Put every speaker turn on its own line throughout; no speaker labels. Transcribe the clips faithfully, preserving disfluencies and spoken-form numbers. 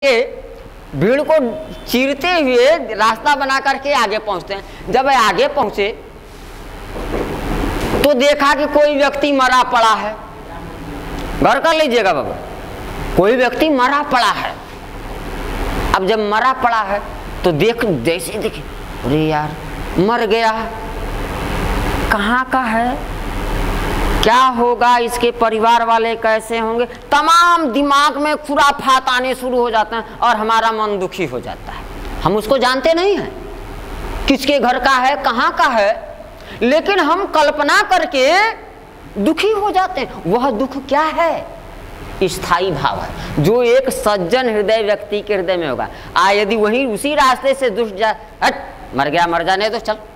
के भीड़ को चीरते हुए रास्ता बना करके आगे पहुंचते हैं। जब आगे पहुंचे तो देखा कि कोई व्यक्ति मरा पड़ा है। गौर कर लीजिएगा बाबा, कोई व्यक्ति मरा पड़ा है। अब जब मरा पड़ा है तो देख जैसे देखे, अरे यार मर गया, कहाँ का है, क्या होगा, इसके परिवार वाले कैसे होंगे, तमाम दिमाग में खुराफात आने शुरू हो जाते हैं और हमारा मन दुखी हो जाता है। हम उसको जानते नहीं हैं किसके घर का है, कहाँ का है, लेकिन हम कल्पना करके दुखी हो जाते हैं। वह दुख क्या है? स्थायी भाव है, जो एक सज्जन हृदय व्यक्ति के हृदय में होगा। आ यदि वही उसी रास्ते से दुष्ट जा, हट मर गया, मर जाने तो चल,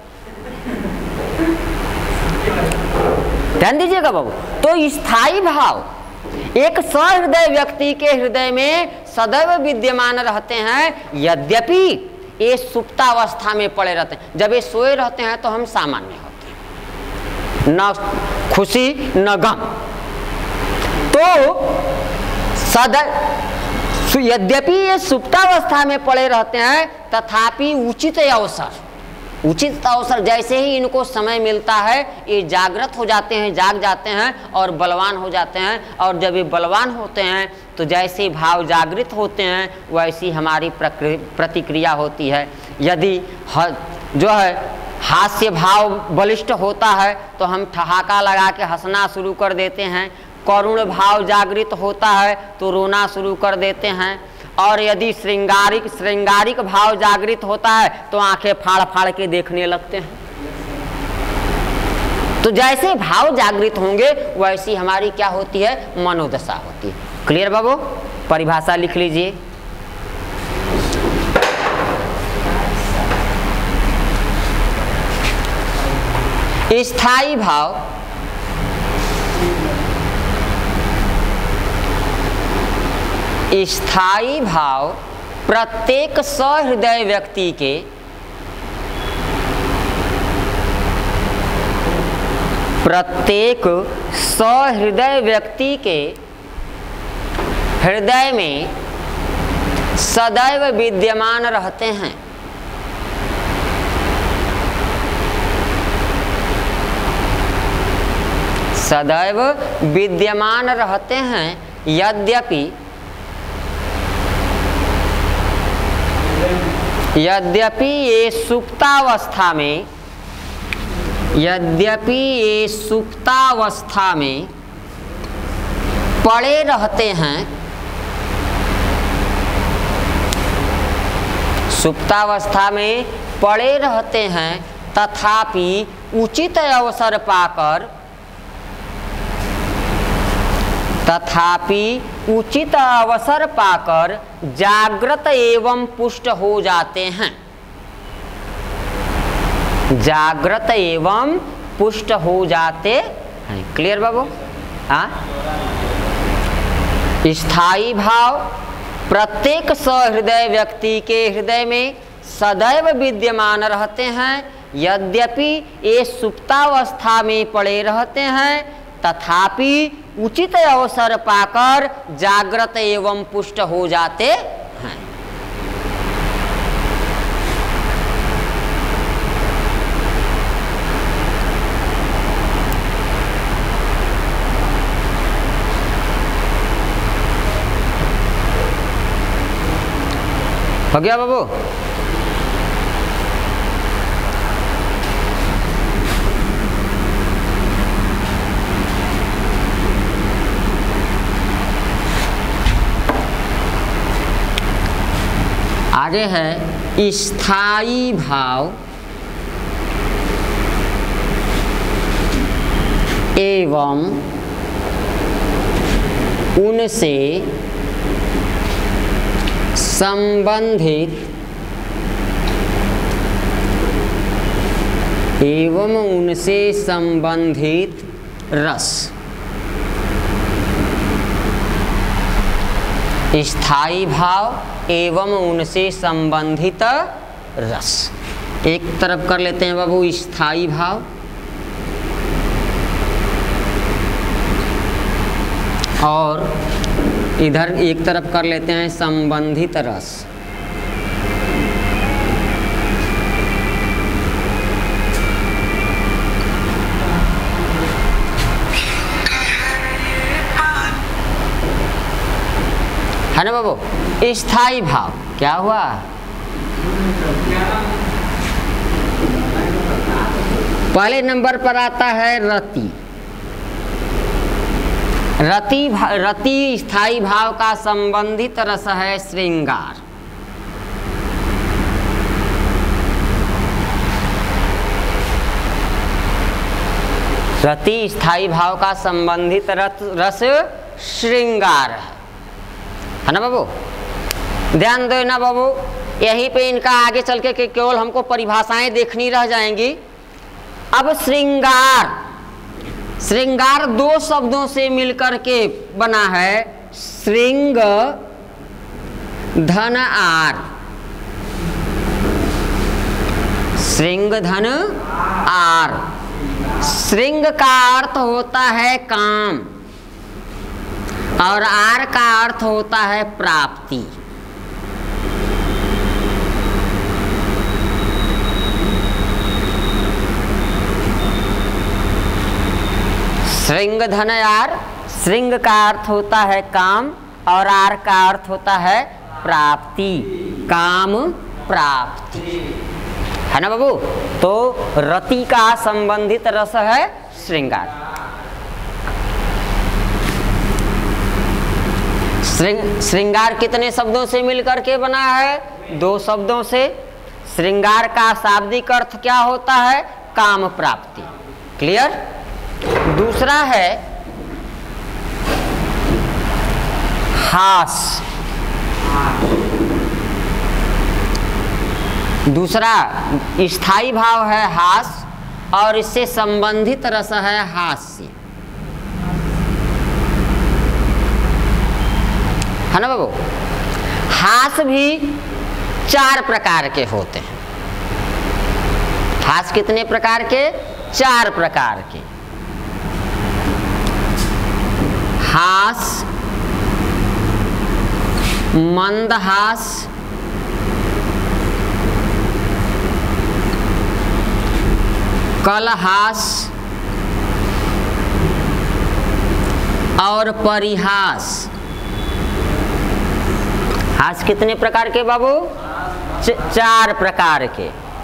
ध्यान दीजिएगा बाबू। तो स्थायी भाव एक सहृदय व्यक्ति के हृदय में सदैव विद्यमान रहते हैं, यद्यपि ये सुप्तावस्था में पड़े रहते हैं। जब ये सोए रहते हैं तो हम सामान्य होते हैं, न खुशी न गम। तो सदैव यद्यपि ये सुप्तावस्था में पड़े रहते हैं, तथापि उचित अवसर उचित अवसर जैसे ही इनको समय मिलता है ये जागृत हो जाते हैं, जाग जाते हैं और बलवान हो जाते हैं। और जब ये बलवान होते हैं तो जैसे भाव जागृत होते हैं वैसी हमारी प्रतिक्रिया होती है। यदि जो है हास्य भाव बलिष्ठ होता है तो हम ठहाका लगा के हंसना शुरू कर देते हैं, करुण भाव जागृत होता है तो रोना शुरू कर देते हैं, और यदि श्रृंगारिक श्रृंगारिक भाव जागृत होता है तो आंखें फाड़ फाड़ के देखने लगते हैं। तो जैसे भाव जागृत होंगे वैसी हमारी क्या होती है? मनोदशा होती है। क्लियर बाबू? परिभाषा लिख लीजिए। स्थायी भाव स्थायी भाव प्रत्येक सहृदय व्यक्ति के प्रत्येक सहृदय व्यक्ति के हृदय में सदैव विद्यमान रहते हैं। सदैव विद्यमान रहते हैं, यद्यपि यद्यपि ये सुप्तावस्था में यद्यपि ये सुप्तावस्था में पड़े रहते हैं सुप्तावस्था में पड़े रहते हैं तथापि उचित अवसर पाकर तथापि उचित अवसर पाकर जागृत एवं पुष्ट हो जाते हैं जागृत एवं पुष्ट हो जाते हैं। क्लियर बाबू? हाँ, स्थायी भाव प्रत्येक सहृदय व्यक्ति के हृदय में सदैव विद्यमान रहते हैं, यद्यपि ये सुप्तावस्था में पड़े रहते हैं तथापि उचित अवसर पाकर जागृत एवं पुष्ट हो जाते हैं। हो गया बाबू? आगे है स्थायी भाव एवं उनसे संबंधित एवं उनसे संबंधित रस। स्थायी भाव एवं उनसे संबंधित रस। एक तरफ कर लेते हैं बाबू स्थायी भाव और इधर एक तरफ कर लेते हैं संबंधित रस। है ना बाबू। स्थाई भाव क्या हुआ? पहले नंबर पर आता है रति। रति रति स्थाई भाव का संबंधित रस है श्रृंगार। रति स्थाई भाव का संबंधित रस श्रृंगार है, है ना बाबू। ध्यान दो ना बाबू, यहीं पे इनका आगे चल के केवल हमको परिभाषाएं देखनी रह जाएंगी। अब श्रृंगार, श्रृंगार दो शब्दों से मिलकर के बना है, श्रृंग धन आर। श्रृंग धन आर। श्रृंग का अर्थ होता है काम और आर का अर्थ होता है प्राप्ति। श्रृंग धन आर, श्रृंग का अर्थ होता है काम और आर का अर्थ होता है प्राप्ति, काम प्राप्ति, है ना बाबू। तो रति का संबंधित रस है श्रृंगार। श्रृंगार कितने शब्दों से मिलकर के बना है? दो शब्दों से। श्रृंगार का शाब्दिक अर्थ क्या होता है? काम प्राप्ति। क्लियर। दूसरा है हास। दूसरा स्थाई भाव है हास और इससे संबंधित रस है हास्य, है ना बाबू। हास भी चार प्रकार के होते हैं। हास कितने प्रकार के? चार प्रकार के। हास, मंदहास, कलहास और परिहास। हास कितने प्रकार के बाबू? च चार प्रकार के,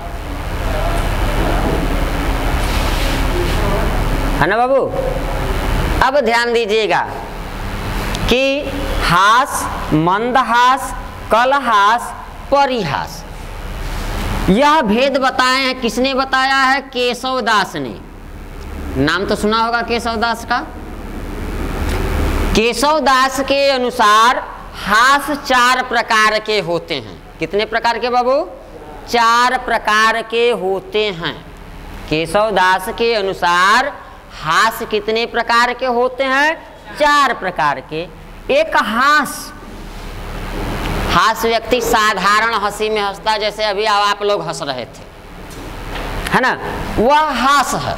है ना बाबू। अब ध्यान दीजिएगा कि हास, मंदहास, कलहास, परिहास, यह भेद बताए हैं। किसने बताया है? केशवदास ने। नाम तो सुना होगा केशवदास का। केशवदास के अनुसार हास चार प्रकार के होते हैं। कितने प्रकार के बाबू? चार प्रकार के होते हैं। केशवदास के अनुसार हास कितने प्रकार के होते हैं? चार प्रकार के। एक हास, हास व्यक्ति साधारण हंसी में हंसता, जैसे अभी आप लोग हंस रहे थे, है ना, वह हास है।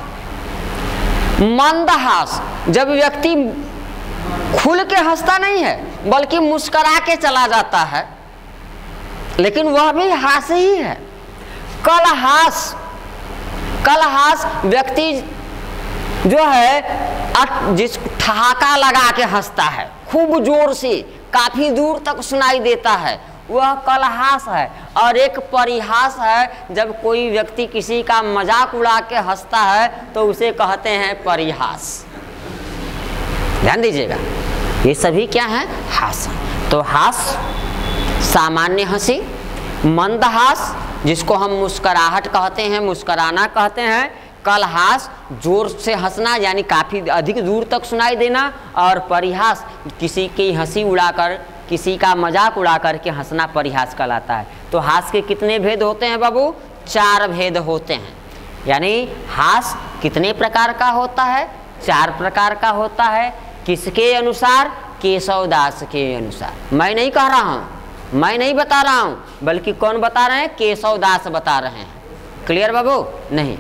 मंदहास, जब व्यक्ति खुल के हंसता नहीं है बल्कि मुस्कुरा के चला जाता है, लेकिन वह भी हास ही है। कलहास, कलहास व्यक्ति जो है जिस ठहाका लगा के हंसता है, खूब जोर से, काफी दूर तक सुनाई देता है, वह कलहास है। और एक परिहास है, जब कोई व्यक्ति किसी का मजाक उड़ा के हंसता है तो उसे कहते हैं परिहास। ध्यान दीजिएगा, ये सभी क्या है? हास। तो हास सामान्य हंसी, मंदहास जिसको हम मुस्कुराहट कहते हैं, मुस्कुराना कहते हैं, कलहास जोर से हंसना यानी काफी अधिक दूर तक सुनाई देना, और परिहास किसी की हंसी उड़ाकर, किसी का मजाक उड़ाकर के हंसना परिहास कहलाता है। तो हास के कितने भेद होते हैं बाबू? चार भेद होते हैं। यानी हास कितने प्रकार का होता है? चार प्रकार का होता है। किसके अनुसार? केशवदास के अनुसार। मैं नहीं कह रहा हूं, मैं नहीं बता रहा हूं, बल्कि कौन बता रहे हैं? केशवदास बता रहे हैं। क्लियर बाबू? नहीं।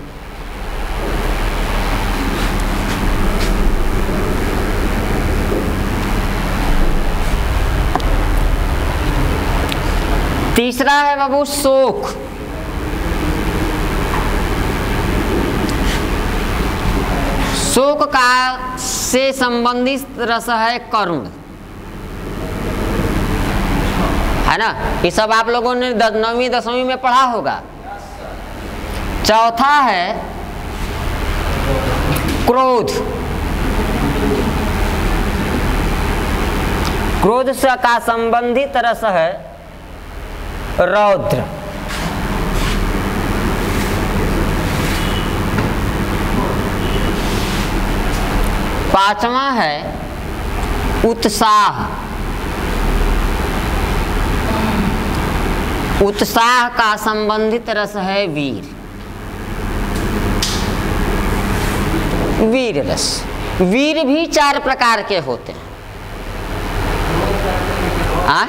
तीसरा है बाबू शोक। शोक का से संबंधित रस है करुण, है ना। ये सब आप लोगों ने नौवीं दसवीं में पढ़ा होगा। चौथा है क्रोध। क्रोध से का संबंधित रस है रौद्र। पांचवा है उत्साह। उत्साह का संबंधित रस है वीर। वीर रस। वीर भी चार प्रकार के होते हैं। आ?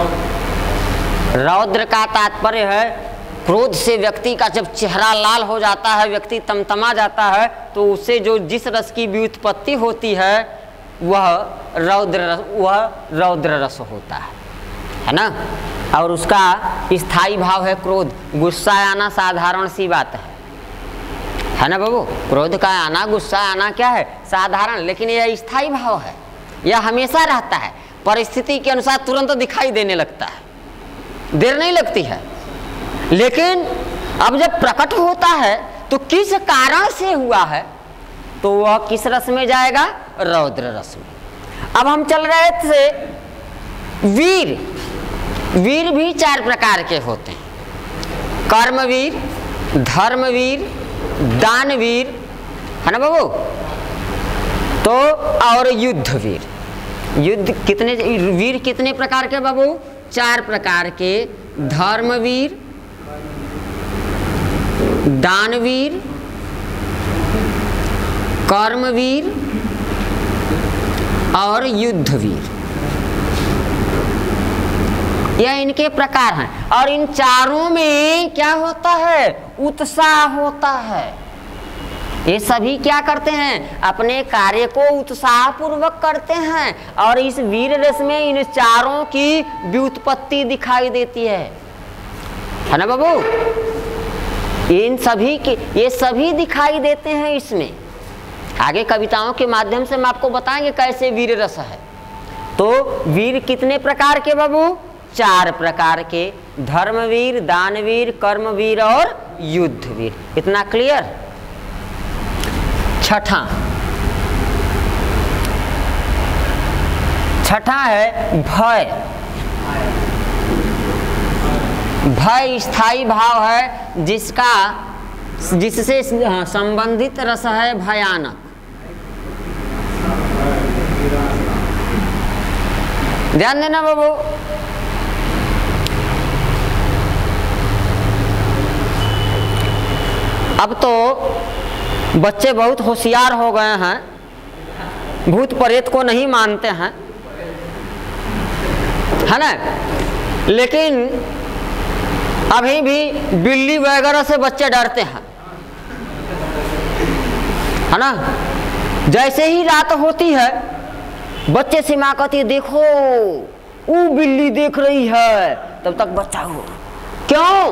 रौद्र का तात्पर्य है क्रोध से व्यक्ति का जब चेहरा लाल हो जाता है, व्यक्ति तमतमा जाता है, तो उससे जो जिस रस की व्युत्पत्ति होती है वह रौद्र रस, वह रौद्र रस होता है, है ना। और उसका स्थायी भाव है क्रोध। गुस्सा आना साधारण सी बात है, है ना बाबू। क्रोध का आना, गुस्सा आना क्या है, साधारण, लेकिन यह स्थायी भाव है, यह हमेशा रहता है, परिस्थिति के अनुसार तुरंत दिखाई देने लगता है, देर नहीं लगती है। लेकिन अब जब प्रकट होता है तो किस कारण से हुआ है, तो वह किस रस में जाएगा, रौद्र रस में। अब हम चल रहे थे वीर। वीर भी चार प्रकार के होते हैं, कर्मवीर, धर्मवीर, दानवीर, है ना बाबू। तो और युद्धवीर। युद्ध कितने वीर कितने प्रकार के बाबू, चार प्रकार के। धर्मवीर, दानवीर, कर्मवीर और युद्धवीर, यह इनके प्रकार हैं। और इन चारों में क्या होता है, उत्साह होता है। ये सभी क्या करते हैं, अपने कार्य को उत्साह पूर्वक करते हैं। और इस वीर रस में इन चारों की व्युत्पत्ति दिखाई देती है, है ना बाबू। इन सभी के ये सभी दिखाई देते हैं इसमें। आगे कविताओं के माध्यम से हम आपको बताएंगे कैसे वीर रस है। तो वीर कितने प्रकार के बाबू, चार प्रकार के। धर्मवीर, दानवीर, कर्मवीर और युद्धवीर। इतना क्लियर। छठा छठा है भय। भय स्थायी भाव है जिसका जिससे संबंधित रस है भयानक। ध्यान देना बाबू। अब तो बच्चे बहुत होशियार हो गए हैं, भूत प्रेत को नहीं मानते हैं, है ना। लेकिन अभी भी बिल्ली वगैरह से बच्चे डरते हैं, है ना। जैसे ही रात होती है बच्चे से माँ कहती है देखो वो बिल्ली देख रही है, तब तक बच्चा हो। क्यों?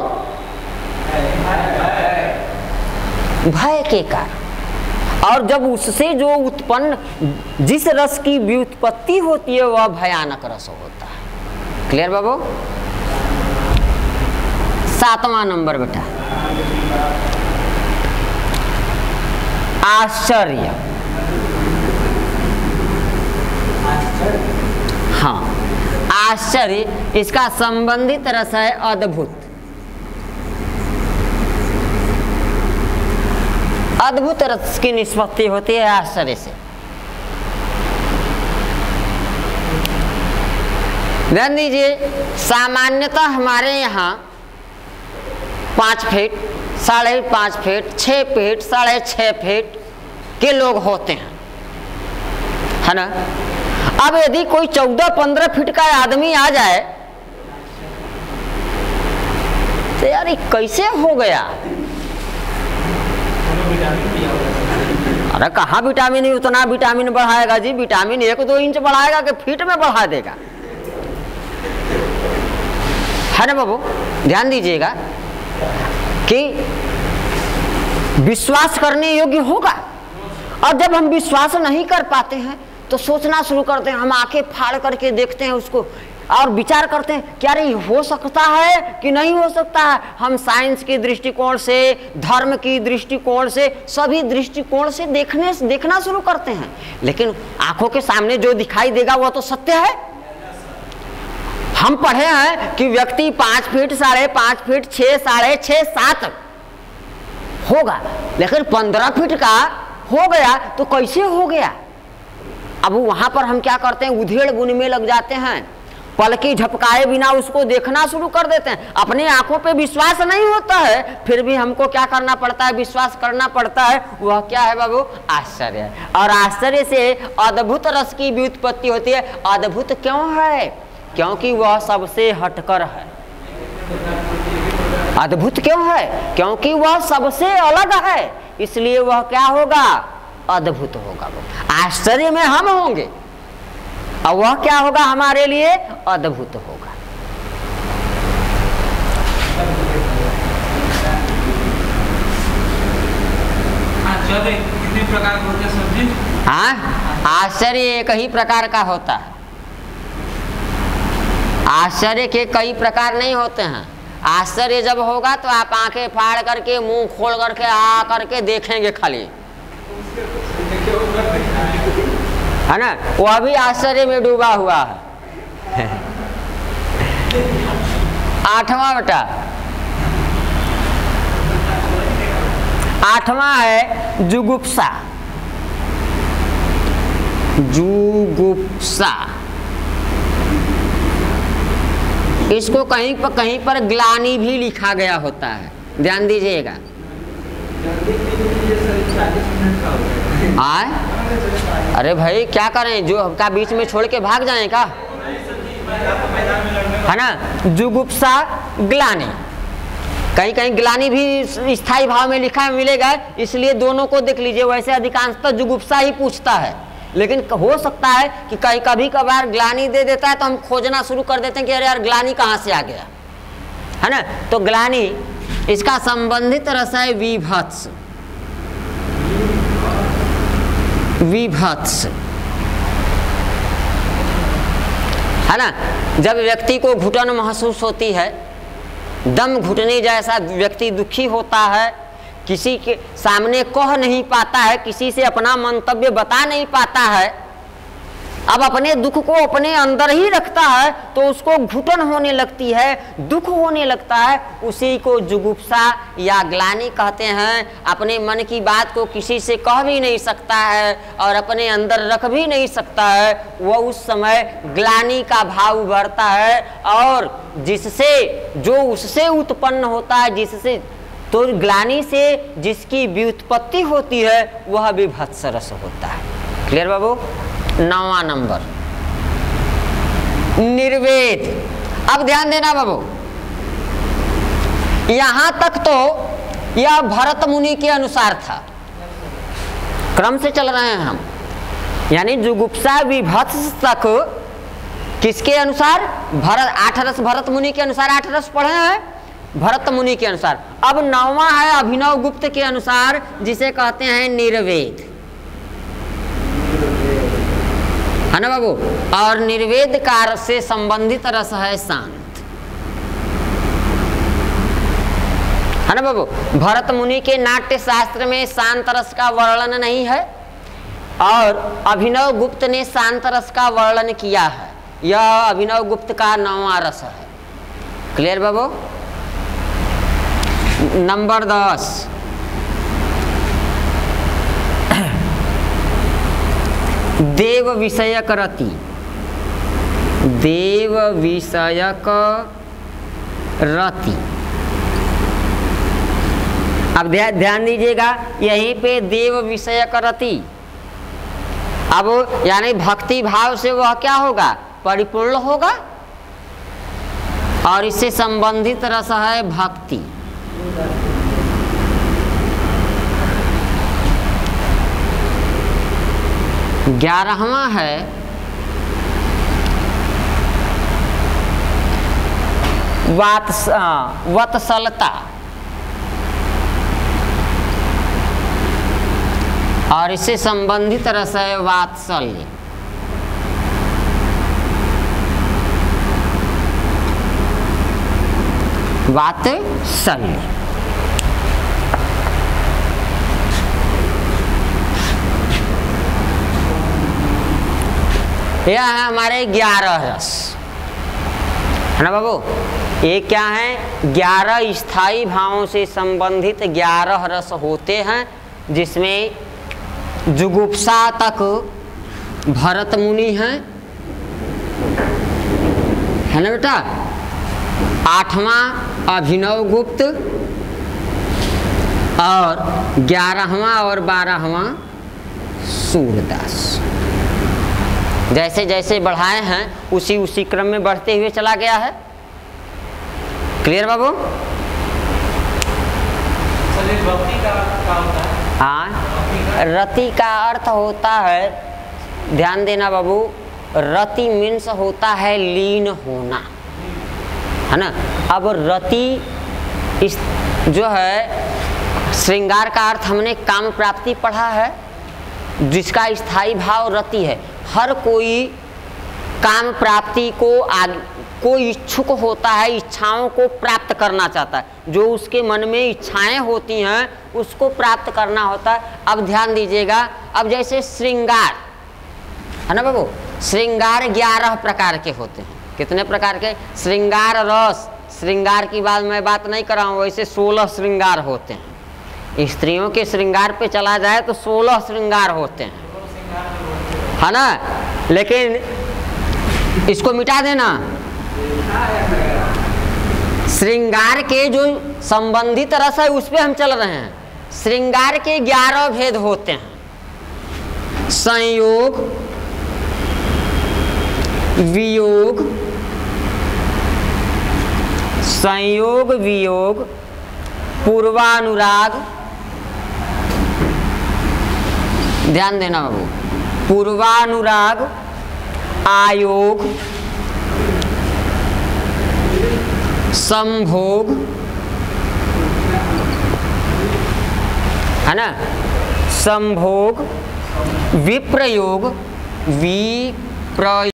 भय के कारण। और जब उससे जो उत्पन्न जिस रस की व्युत्पत्ति होती है वह भयानक रस होता है। क्लियर बाबू। सातवां नंबर बेटा आश्चर्य। हाँ, आश्चर्य इसका संबंधित रस है अद्भुत। अद्भुत रस की निष्पत्ति होती है आश्चर्य से। ध्यान दीजिए, सामान्यतः हमारे यहाँ पाँच फीट, साढ़े पाँच फीट, छः फीट, साढ़े छः फीट के लोग होते हैं, है ना। अब यदि कोई चौदह पंद्रह फीट का आदमी आ जाए तो यार ये कैसे हो गया। अरे कहाँ विटामिन ही उतना विटामिन बढ़ाएगा जी, विटामिन एक दो इंच बढ़ाएगा कि फीट में बढ़ा देगा, है ना बाबू, ध्यान दीजिएगा कि विश्वास करने योग्य होगा। और जब हम विश्वास नहीं कर पाते हैं तो सोचना शुरू करते हैं, हम आंखें फाड़ करके देखते हैं उसको और विचार करते हैं क्या ये हो सकता है कि नहीं हो सकता है। हम साइंस के दृष्टिकोण से, धर्म की दृष्टिकोण से, सभी दृष्टिकोण से देखने देखना शुरू करते हैं, लेकिन आंखों के सामने जो दिखाई देगा वह तो सत्य है। हम पढ़े हैं कि व्यक्ति पांच फीट, साढ़े पांच फीट, छह, साढ़े छह, सात होगा, लेकिन पंद्रह फीट का हो गया तो कैसे हो गया। अब वहां पर हम क्या करते हैं, उधेड़ बुन में लग जाते हैं, पलकी झपकाए बिना उसको देखना शुरू कर देते हैं। अपने आंखों पे विश्वास नहीं होता है, फिर भी हमको क्या करना पड़ता है, विश्वास करना पड़ता है। वह क्या है बाबू, आश्चर्य। और आश्चर्य से अद्भुत रस की भी उत्पत्ति होती है। अद्भुत क्यों है, क्योंकि वह सबसे हटकर है। अद्भुत क्यों है, क्योंकि वह सबसे अलग है, इसलिए वह क्या होगा, अद्भुत होगा। आश्चर्य में हम होंगे और वह क्या होगा, हमारे लिए अद्भुत होगा।
कितने प्रकार के होते हैं सब्जी?
हाँ, आश्चर्य एक ही प्रकार का होता है। आश्चर्य के कई प्रकार नहीं होते हैं। आश्चर्य जब होगा तो आप आंखें फाड़ करके, मुंह खोल करके, आ करके देखेंगे खाली, है ना, वह भी आश्चर्य में डूबा हुआ है। आठवां बेटा, आठवां है जुगुप्सा। जुगुप्सा इसको कहीं पर कहीं पर ग्लानि भी लिखा गया होता है, ध्यान दीजिएगा। आए, अरे भाई क्या करें, जो का बीच में छोड़ के भाग जाए का, है ना। जुगुप्सा, ग्लानि, कहीं कहीं ग्लानि भी स्थायी भाव में लिखा मिलेगा, इसलिए दोनों को देख लीजिए। वैसे अधिकांशतः जुगुप्सा ही पूछता है, लेकिन हो सकता है कि कहीं कभी कभार ग्लानि दे देता है तो हम खोजना शुरू कर देते हैं कि अरे यार ग्लानि कहाँ से आ गया, है ना। तो ग्लानि, इसका संबंधित रस है विभत्स। विभत्स, है ना। जब व्यक्ति को घुटन महसूस होती है, दम घुटने जैसा व्यक्ति दुखी होता है, किसी के सामने कह नहीं पाता है, किसी से अपना मंतव्य बता नहीं पाता है, अब अपने दुख को अपने अंदर ही रखता है तो उसको घुटन होने लगती है, दुख होने लगता है, उसी को जुगुप्सा या ग्लानि कहते हैं। अपने मन की बात को किसी से कह भी नहीं सकता है और अपने अंदर रख भी नहीं सकता है, वह उस समय ग्लानि का भाव उभरता है। और जिससे, जो उससे उत्पन्न होता है, जिससे, तो ग्लानि से जिसकी व्युत्पत्ति होती है वह विभत्स रस होता है। क्लियर बाबू। नौवां नंबर, निर्वेद। अब ध्यान देना बाबू, यहां तक तो यह भरत मुनि के अनुसार था, क्रम से चल रहे हैं हम, यानी जुगुप्सा विभत्स तक किसके अनुसार, भरत, आठ रस भरत मुनि के अनुसार आठ रस पढ़े हैं, भरत मुनि के अनुसार। अब नौवां है अभिनव गुप्त के अनुसार, जिसे कहते हैं निर्वेद, है ना बाबू। और निर्वेद कार से संबंधित रस है शांत, है ना बाबू। भरत मुनि के नाट्य शास्त्र में शांत रस का वर्णन नहीं है और अभिनव गुप्त ने शांत रस का वर्णन किया है। यह अभिनव गुप्त का नौवां रस है। क्लियर बाबू। नंबर दस, देव विषयक रति। देव विषयक रति, अब ध्यान दीजिएगा, यहीं पे देव विषयक रति। अब यानी भक्ति भाव से वह क्या होगा, परिपूर्ण होगा, और इससे संबंधित रस है भक्ति। ग्यारहवां है वात्स वत्सलता, और इससे संबंधित रस है वात्सल्य। वात्सल्य यह है हमारे ग्यारह रस, है ना बाबू। ये क्या है? ग्यारह स्थायी भावों से संबंधित ग्यारह रस होते हैं, जिसमें जुगुप्सा तक भरत मुनि हैं, है ना बेटा। आठवां अभिनव गुप्त और ग्यारहवां और बारहवां सूरदास। जैसे जैसे बढ़ाए हैं उसी उसी क्रम में बढ़ते हुए चला गया है। क्लियर बाबू?
रति का क्या होता है?
हाँ, रति का अर्थ होता है, ध्यान देना बाबू, रति मीन्स होता है लीन होना, है ना। अब रति इस जो है श्रृंगार का अर्थ हमने काम प्राप्ति पढ़ा है, जिसका स्थायी भाव रति है। हर कोई काम प्राप्ति को आग, कोई इच्छुक होता है, इच्छाओं को प्राप्त करना चाहता है। जो उसके मन में इच्छाएं होती हैं उसको प्राप्त करना होता है। अब ध्यान दीजिएगा, अब जैसे श्रृंगार, है ना बाबू, श्रृंगार ग्यारह प्रकार के होते हैं। कितने प्रकार के? श्रृंगार रस, श्रृंगार की बात मैं बात नहीं कर रहा हूँ, वैसे सोलह श्रृंगार होते हैं। स्त्रियों के श्रृंगार पे चला जाए तो सोलह श्रृंगार होते हैं, है ना। लेकिन इसको मिटा देना, श्रृंगार के जो संबंधित रस है उस पे हम चल रहे हैं। श्रृंगार के ग्यारह भेद होते हैं: संयोग, वियोग, संयोग वियोग, पूर्वानुराग, ध्यान देना बाबू, पूर्वानुराग, आयोग, संभोग, है ना, संभोग, विप्रयोग, विप्रयोग